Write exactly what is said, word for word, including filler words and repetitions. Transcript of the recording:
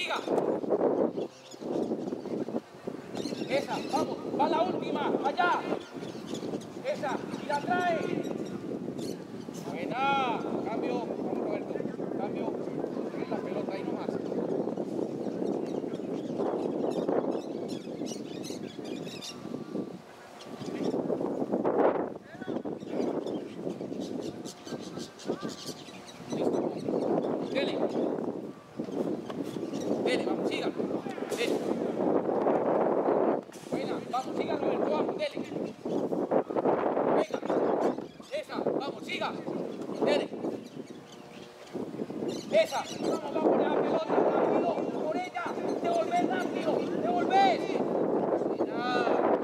siga. Esa, vamos, va la última, allá. Esa, y la trae. Buena, cambio, vamos Roberto, cambio, sigue la pelota ahí nomás. Dele. Dele, vamos, siga. Dele. Buena, vamos, siga Roberto, vamos, dele. Venga. Esa, vamos, siga. Dele. Esa, vamos, vamos, la pelota, rápido, por ella. Devolver rápido, devolver. Mira.